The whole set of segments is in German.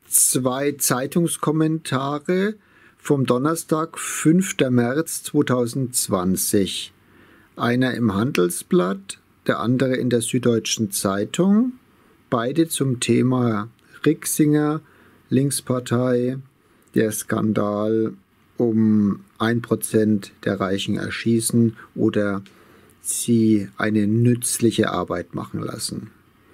2 Zeitungskommentare vom Donnerstag, 5. März 2020. Einer im Handelsblatt, der andere in der Süddeutschen Zeitung. Beide zum Thema Rixinger, Linkspartei, der Skandal um 1% der Reichen erschießen oder sie eine nützliche Arbeit machen lassen.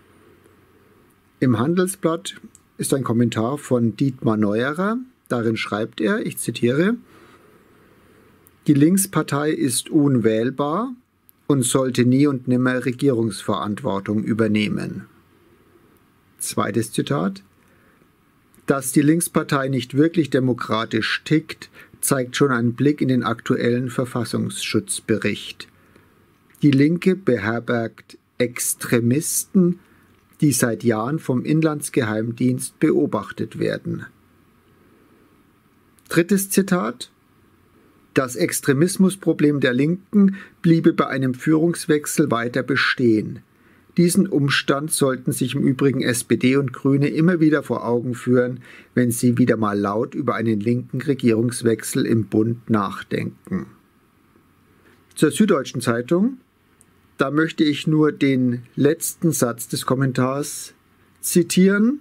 Im Handelsblatt ist ein Kommentar von Dietmar Neuerer. Darin schreibt er, ich zitiere: Die Linkspartei ist unwählbar und sollte nie und nimmer Regierungsverantwortung übernehmen. Zweites Zitat: Dass die Linkspartei nicht wirklich demokratisch tickt, zeigt schon ein Blick in den aktuellen Verfassungsschutzbericht. Die Linke beherbergt Extremisten, die seit Jahren vom Inlandsgeheimdienst beobachtet werden. Drittes Zitat: Das Extremismusproblem der Linken bliebe bei einem Führungswechsel weiter bestehen. Diesen Umstand sollten sich im Übrigen SPD und Grüne immer wieder vor Augen führen, wenn sie wieder mal laut über einen linken Regierungswechsel im Bund nachdenken. Zur Süddeutschen Zeitung. Da möchte ich nur den letzten Satz des Kommentars zitieren.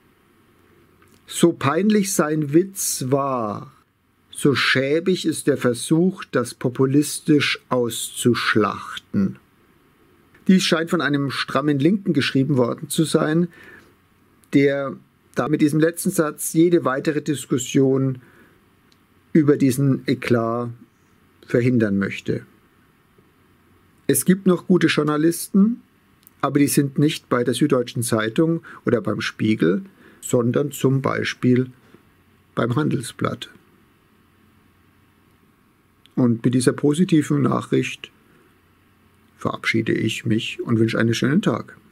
So peinlich sein Witz war, so schäbig ist der Versuch, das populistisch auszuschlachten. Dies scheint von einem strammen Linken geschrieben worden zu sein, der da mit diesem letzten Satz jede weitere Diskussion über diesen Eklat verhindern möchte. Es gibt noch gute Journalisten, aber die sind nicht bei der Süddeutschen Zeitung oder beim Spiegel, sondern zum Beispiel beim Handelsblatt. Und mit dieser positiven Nachricht verabschiede ich mich und wünsche einen schönen Tag.